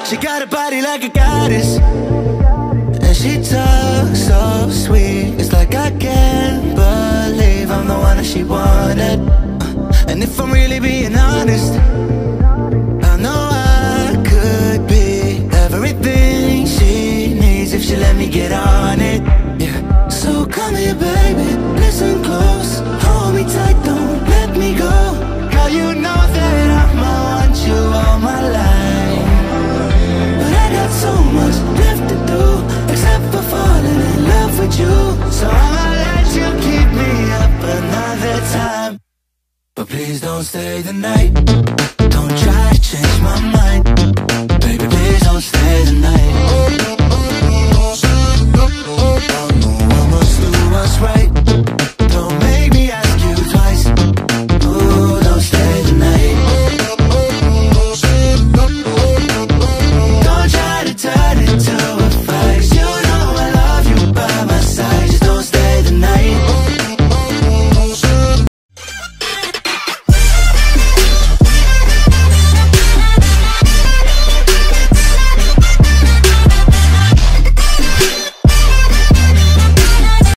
She got a body like a goddess, and she talks so sweet. It's like I can't believe I'm the one that she wanted. And if I'm really being honest, I know I could be everything she needs if she let me get on it. Yeah. So come here, baby, listen close, hold me tight, don't let me go. Girl, you know that I'ma want you all my life, but I got so much left to do, except for falling in love with you. So I'ma let you keep me up another time, but please don't stay the night. Don't try to change my mind, baby, please don't stay the night.